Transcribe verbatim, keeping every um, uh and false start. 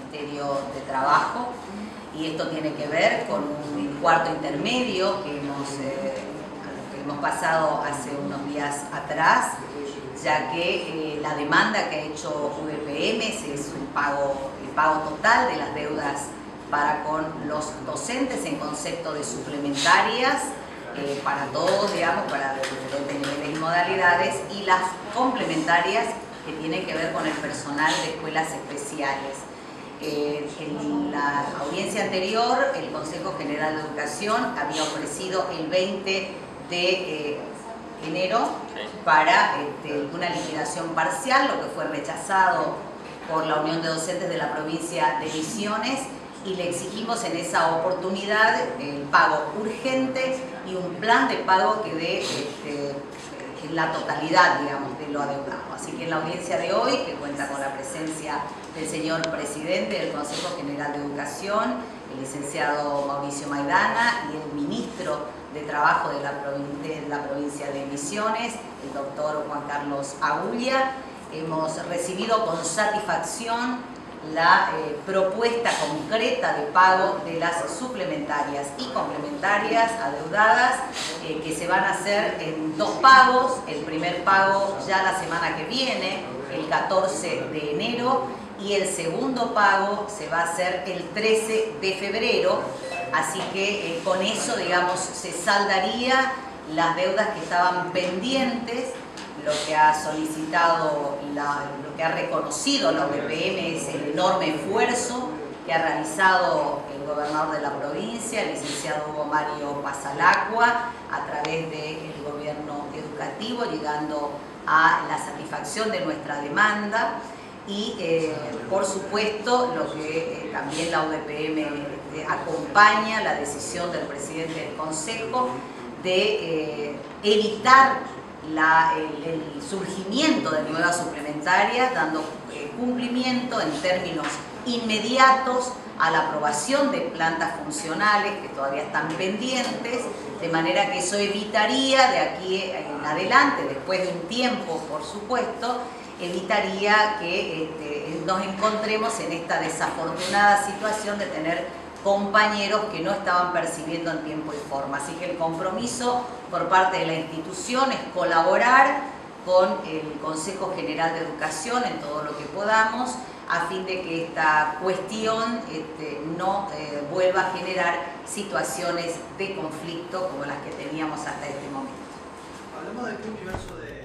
Ministerio de Trabajo, y esto tiene que ver con un cuarto intermedio que hemos, eh, que hemos pasado hace unos días atrás, ya que eh, la demanda que ha hecho U D P M es un pago, el pago total de las deudas para con los docentes en concepto de suplementarias, eh, para todos, digamos, para diferentes niveles y modalidades, y las complementarias que tienen que ver con el personal de escuelas especiales. Eh, en la audiencia anterior, el Consejo General de Educación había ofrecido el veinte de eh, enero para este, una liquidación parcial, lo que fue rechazado por la Unión de Docentes de la provincia de Misiones, y le exigimos en esa oportunidad el pago urgente y un plan de pago que dé este, en la totalidad, digamos, de lo adeudado. Así que en la audiencia de hoy, que cuenta con la presencia del señor presidente del Consejo General de Educación, el licenciado Mauricio Maidana, y el ministro de Trabajo de la, de la provincia de Misiones, el doctor Juan Carlos Agulla, hemos recibido con satisfacción la eh, propuesta concreta de pago de las suplementarias y complementarias adeudadas, eh, que se van a hacer en dos pagos. El primer pago ya la semana que viene, el catorce de enero, y el segundo pago se va a hacer el trece de febrero, así que eh, con eso, digamos, se saldaría las deudas que estaban pendientes. Lo que ha solicitado, la, lo que ha reconocido la U D P M es el enorme esfuerzo que ha realizado el gobernador de la provincia, el licenciado Hugo Mario Pasalacqua, a través del gobierno educativo, llegando a la satisfacción de nuestra demanda. Y eh, por supuesto, lo que eh, también la U D P M eh, acompaña la decisión del presidente del Consejo de eh, evitar La, el, el surgimiento de nuevas suplementarias, dando eh, cumplimiento en términos inmediatos a la aprobación de plantas funcionales que todavía están pendientes, de manera que eso evitaría de aquí en adelante, después de un tiempo por supuesto, evitaría que este, nos encontremos en esta desafortunada situación de tener compañeros que no estaban percibiendo en tiempo y forma. Así que el compromiso por parte de la institución es colaborar con el Consejo General de Educación en todo lo que podamos, a fin de que esta cuestión este, no eh, vuelva a generar situaciones de conflicto como las que teníamos hasta este momento. Hablamos de qué universo de